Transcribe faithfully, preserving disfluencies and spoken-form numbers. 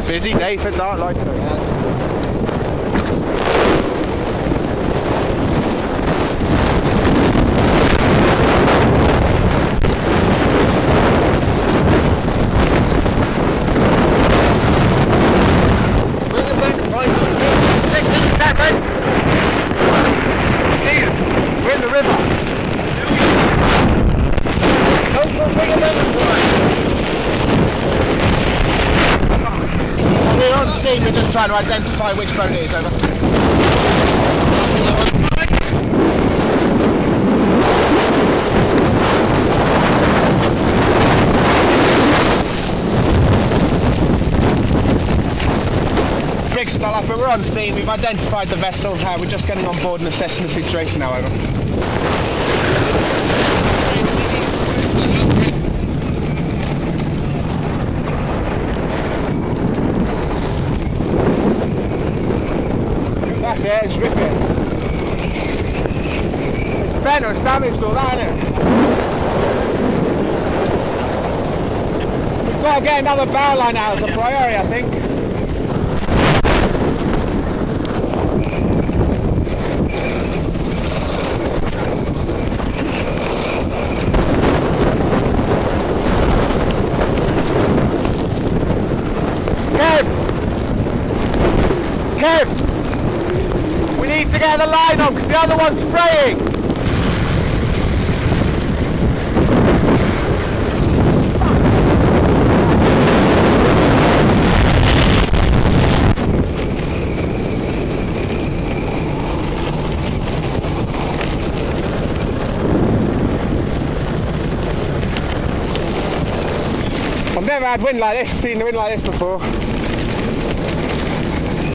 Busy day for Dart Light. Yeah. We're just trying to identify which boat it is, over. Rig's still up, but we're on scene. We've identified the vessel. Uh, we're just getting on board and assessing the situation now, over. That's it, it's ripping. It's bent or it's damaged all that, isn't it? We've got to get another bow line out as a priority, I think. Kev! Kev! We need to get the line on because the other one's fraying. I've never had wind like this, seen the wind like this before.